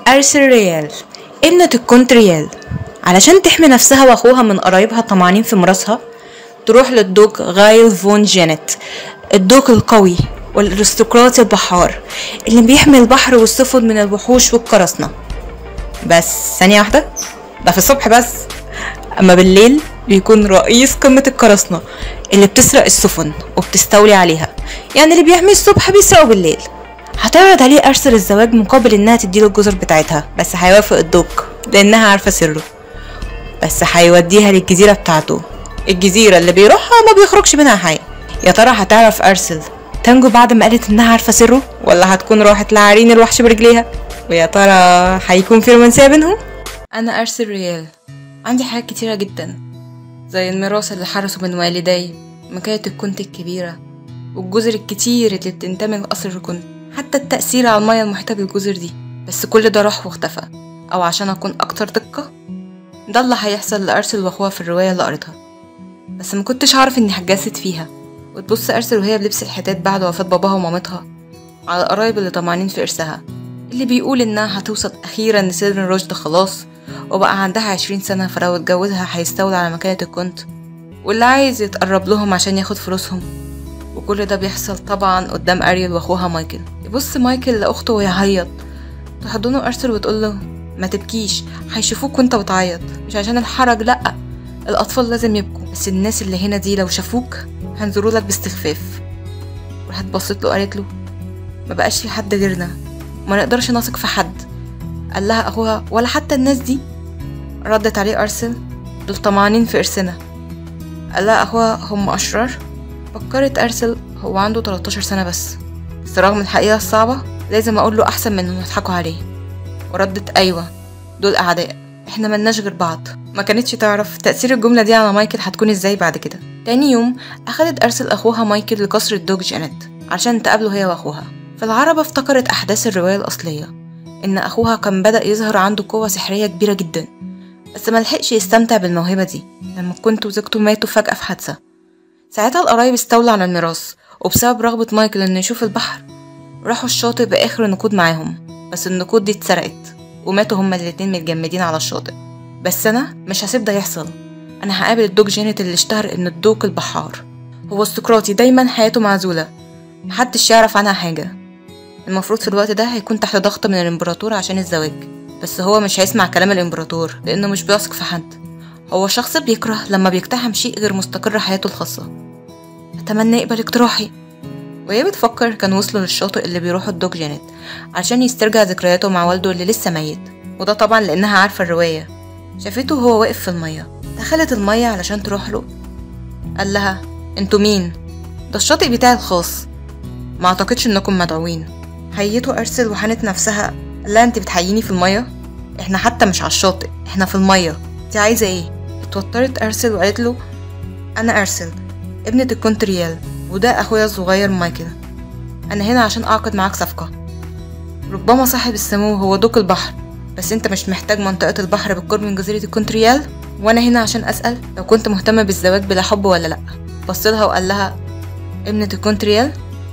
أرسل ريال ابنة الكونت ريال علشان تحمي نفسها واخوها من قرايبها طمعانين في مراسها تروح للدوق غايل فون جينيت، الدوق القوي والارستقراطي البحار اللي بيحمي البحر والسفن من الوحوش والقراصنة. بس ثانية واحدة، ده في الصبح بس، اما بالليل بيكون رئيس قمة القراصنة اللي بتسرق السفن وبتستولي عليها، يعني اللي بيحمي الصبح بيسرقوا بالليل. هتعرض عليه أرسل الزواج مقابل انها تديله الجزر بتاعتها، بس هيوافق الدوق لانها عارفة سره، بس هيوديها للجزيرة بتاعته، الجزيرة اللي بيروحها ما بيخرجش منها حي. يا ترى هتعرف أرسل تنجو بعد ما قالت انها عارفة سره، ولا هتكون راحت لعرين الوحش برجليها؟ ويا ترى هيكون في رومانسية بينهم؟ انا أرسل ريال عندي حاجات كتيرة جدا، زي الميراث اللي حرسه من والدي، مكانة الكنت الكبيرة، والجزر الكتير اللي بتنتمي لقصر الكنت، حتى التأثير على المياه المحيطة بالجزر دي. بس كل ده راح واختفى، او عشان اكون اكتر دقة ده اللي هيحصل لأرسل واخوها في الرواية اللي قريتها. بس ما كنتش عارف اني هتجسد فيها. وتبص أرسل وهي بلبس الحداد بعد وفاة باباها ومامتها على القرايب اللي طمعانين في إرثها، اللي بيقول انها هتوصل اخيرا لسن الرشد خلاص، وبقى عندها 20 سنة، فلو اتجوزها هيستولى على مكانة الكنت، واللي عايز يتقرب لهم عشان ياخد فلوسهم. وكل ده بيحصل طبعا قدام أريل واخوها مايكل. يبص مايكل لأخته ويعيط، تحضنه أرسل وتقول له ما تبكيش، هيشوفوك وانت بتعيط، مش عشان الحرج، لأ، الأطفال لازم يبكوا، بس الناس اللي هنا دي لو شافوك هنزورولك باستخفاف. راحت بصت له قالت له ما بقاش في حد غيرنا، ما نقدرش نثق في حد. قال لها أخوها ولا حتى الناس دي؟ ردت عليه أرسل دول طمعانين في إرثنا. قال لها أخوها هم أشرار؟ فكرت أرسل هو عنده 13 سنة بس رغم الحقيقة الصعبة لازم أقول له أحسن من إنهم يضحكوا عليه. وردت أيوة دول أعداء، إحنا ملناش غير بعض. ما كانتش تعرف تأثير الجملة دي على مايكل هتكون إزاي بعد كده. تاني يوم أخدت أرسل أخوها مايكل لقصر الدوق جينيت عشان تقابله هي وأخوها. فالعربة افتكرت أحداث الرواية الأصلية، إن أخوها كان بدأ يظهر عنده قوة سحرية كبيرة جدا، بس ملحقش يستمتع بالموهبة دي لما كنت وزوجته ماتوا فجأة في حادثة. ساعتها القرايب استولوا على الميراث، وبسبب رغبة مايكل إنه يشوف البحر راحوا الشاطئ بآخر نقود معاهم، بس النقود دي اتسرقت وماتوا هما الاتنين متجمدين على الشاطئ. بس أنا مش هسيب ده يحصل، أنا هقابل الدوق جينيت اللي اشتهر إنه الدوق البحار، هو استقراطي دايما حياته معزولة محدش يعرف عنها حاجة. المفروض في الوقت ده هيكون تحت ضغط من الإمبراطور عشان الزواج، بس هو مش هيسمع كلام الإمبراطور لأنه مش بيثق في حد. هو شخص بيكره لما بيقتحم شيء غير مستقر حياته الخاصة. أتمنى يقبل اقتراحي. وهي بتفكر كان وصلوا للشاطئ اللي بيروحوا الدوق جينيت عشان يسترجع ذكرياته مع والده اللي لسه ميت، وده طبعا لأنها عارفة الرواية. شافته وهو واقف في المية، دخلت المية علشان تروح له. قال لها انتوا مين؟ ده الشاطئ بتاعي الخاص، ما اعتقدش انكم مدعوين. حيته أرسل وحنت نفسها. قال لها انت بتحييني في المية؟ احنا حتى مش على الشاطئ، احنا في المية، انت عايزة ايه؟ اتوترت أرسل وقالت له انا أرسل ابنة الكونت ريال، وده اخويا الصغير مايكل، انا هنا عشان اعقد معاك صفقة. ربما صاحب السمو هو دوق البحر، بس انت مش محتاج منطقة البحر بالقرب من جزيرة الكونت ريال، وانا هنا عشان اسأل لو كنت مهتمة بالزواج بلا حب ولا لا. بصلها وقال لها ابنة الكونت ريال؟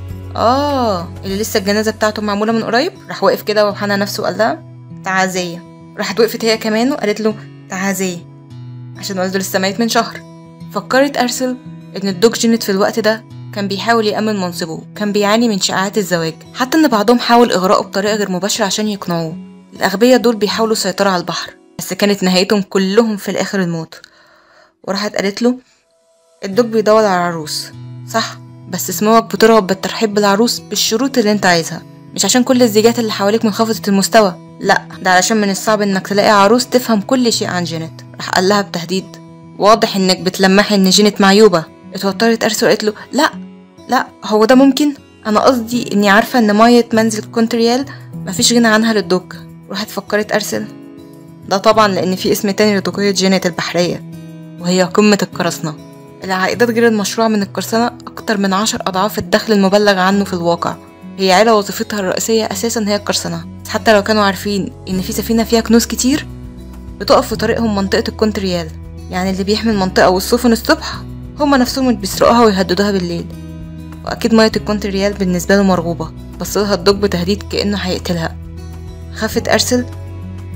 اللي لسه الجنازة بتاعته معمولة من قريب؟ راح واقف كده وحنى نفسه وقال لها تعازية. راحت وقفت هي كمان وقالت له تعازية عشان والده لسه ميت من شهر. فكرت أرسل إن الدوق جينيت في الوقت ده كان بيحاول يأمن منصبه، كان بيعاني من شائعات الزواج، حتى إن بعضهم حاول إغراءه بطريقة غير مباشرة عشان يقنعوه. الأغبياء دول بيحاولوا السيطرة على البحر، بس كانت نهايتهم كلهم في الآخر الموت. وراحت قالت له الدوق بيدور على عروس صح، بس سموك بترغب بالترحيب بالعروس بالشروط اللي انت عايزها، مش عشان كل الزيجات اللي حواليك منخفضة المستوى، لا، ده علشان من الصعب انك تلاقي عروس تفهم كل شيء عن جينيت. راح قال لها بتهديد واضح انك بتلمحي ان جينيت معيوبة. اتوترت أرسل وقالت له لا هو ده ممكن، انا قصدي اني عارفة ان مية منزل كونت ريال مفيش غنى عنها للدوق. راحت فكرت أرسل ده طبعا لان في اسم تاني لدوقية جينيت البحرية، وهي قمة القراصنة. العائدات غير المشروع من القرصنة أكتر من 10 أضعاف الدخل المبلغ عنه في الواقع. هي عيلة وظيفتها الرئيسية أساسا هي القرصنة، حتى لو كانوا عارفين إن في سفينة فيها كنوز كتير بتقف في طريقهم منطقة الكونت ريال، يعني اللي بيحمي المنطقة والسفن الصبح هما نفسهم اللي بيسرقوها ويهددوها بالليل. وأكيد مية الكونت ريال بالنسبة له مرغوبة، بصلها الدوق بتهديد كأنه هيقتلها. خافت أرسل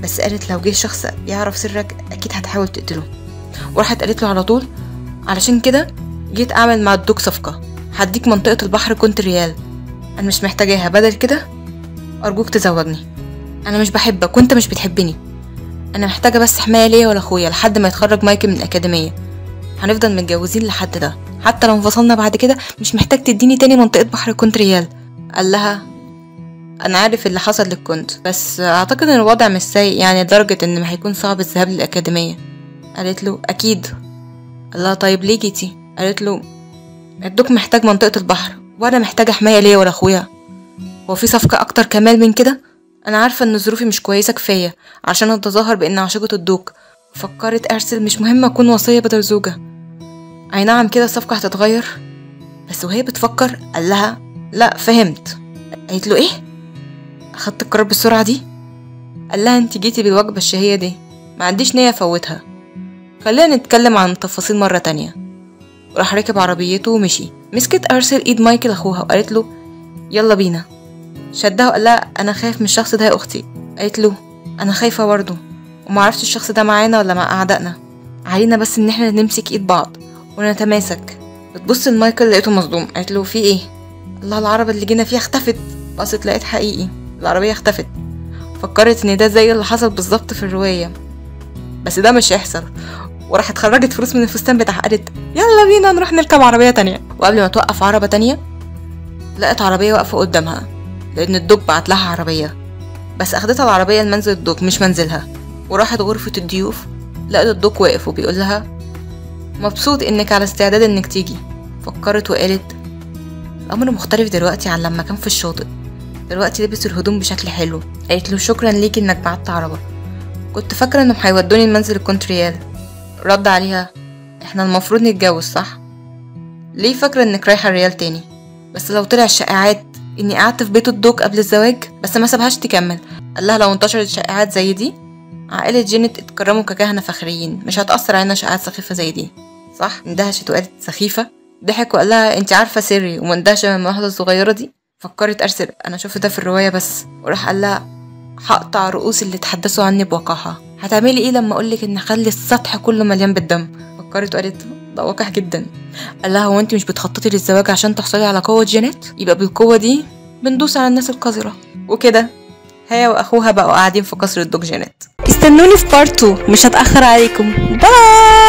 بس قالت لو جه شخص يعرف سرك اكيد هتحاول تقتله. وراحت قالت له على طول علشان كده جيت اعمل مع الدوق صفقة، هديك منطقة البحر كونتريال، انا مش محتاجاها، بدل كده ارجوك تزوجني. انا مش بحبك وانت مش بتحبني، انا محتاجة بس حماية ليا ولا اخويا لحد ما يتخرج مايكل من الاكاديمية، هنفضل متجوزين لحد ده، حتى لو انفصلنا بعد كده مش محتاج تديني تاني منطقة بحر كونتريال. قال لها انا عارف اللي حصل للكونت، بس اعتقد ان الوضع مش سيء يعني لدرجة ان ما هيكون صعب الذهاب للاكاديمية. قالت له اكيد. قال لها طيب ليه جيتي؟ قالت له الدوق محتاج منطقة البحر وانا محتاجة حماية ليا ولا اخويا، هو في صفقة اكتر كمال من كده؟ انا عارفة ان ظروفي مش كويسة كفاية عشان اتظاهر بان عاشقة الدوق. فكرت ارسل مش مهم اكون وصية بدل زوجة، اي نعم كده الصفقة هتتغير. بس وهي بتفكر قال لها لا فهمت. قالت له ايه؟ اخدت القرار بالسرعة دي؟ قال لها انت جيتي بالوجبة الشهية دي، ما عنديش نية افوتها، خلينا نتكلم عن التفاصيل مرة تانية. وراح ركب عربيته ومشي. مسكت ارسل ايد مايكل اخوها وقالت له يلا بينا. شدها وقال لها انا خايف من الشخص ده يا اختي. قالت له انا خايفة برضه، ومعرفش الشخص ده معانا ولا مع اعدائنا، علينا بس ان احنا نمسك ايد بعض ونتماسك. بتبص لمايكل لقيته مصدوم. قالت له في ايه؟ الله العربة اللي جينا فيها اختفت. بصت لقيت حقيقي العربية اختفت. فكرت ان ده زي اللي حصل بالظبط في الرواية، بس ده مش هيحصل. وراحت خرجت فلوس من الفستان بتاعها، قالت يلا بينا نروح نركب عربية تانية. وقبل ما توقف عربة تانية لقت عربية واقفة قدامها، لان الدوق بعت لها عربية، بس اخدتها العربية لمنزل الدوق مش منزلها. وراحت غرفة الضيوف لقت الدوق واقف وبيقول لها مبسوط انك على استعداد انك تيجي. فكرت وقالت الامر مختلف دلوقتي عن لما كان في الشاطئ، دلوقتي لبس الهدوم بشكل حلو. قالت له شكرا ليك انك بعت عربة، كنت فاكرة انهم هيودوني المنزل الكونتريال. رد عليها احنا المفروض نتجوز صح؟ ليه فاكرة انك رايحة الريال تاني؟ بس لو طلع الشائعات اني قعدت في بيت الدوق قبل الزواج بس ما سابهاش تكمل. قال لها لو انتشرت شائعات زي دي عائلة جينت اتكرموا ككهنة فخريين، مش هتأثر علينا شائعات سخيفة زي دي صح؟ اندهشت وقالت سخيفة؟ ضحك وقال لها انت عارفة سري ومندهشة من الملاحظة الصغيرة دي؟ فكرت ارسل انا شفت ده في الرواية بس. وراح قال لها هقطع رؤوس اللي تحدثوا عني بوقاحة، هتعملي ايه لما اقولك ان اخلي السطح كله مليان بالدم؟ فكرت وقالت ده وقح جدا. قال لها هو انت مش بتخططي للزواج عشان تحصلي على قوة جينات؟ يبقى بالقوة دي بندوس على الناس القذرة. وكده هي واخوها بقوا قاعدين في قصر الدوق جينات. استنوني في بارت 2 مش هتأخر عليكم. باي.